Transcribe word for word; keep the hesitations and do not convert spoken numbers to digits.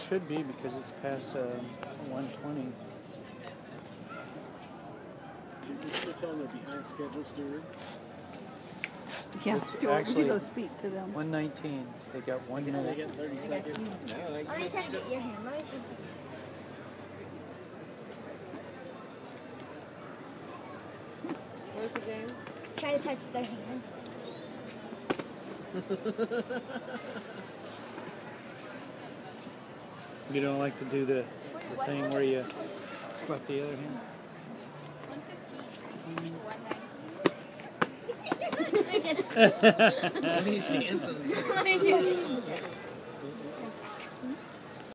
should be because it's past uh, one twenty. You're still telling they're behind schedule, Stewart? Yeah, It's Stuart, would you actually go speak to them? one nineteen. They got one They minute. got thirty seconds. No, like, Let me try to get your hand. Let me try to What's the game? try to touch their hand. You don't like to do the, the thing where you slap the other hand? one fifteen. one nineteen. I need to answer. Let me do it.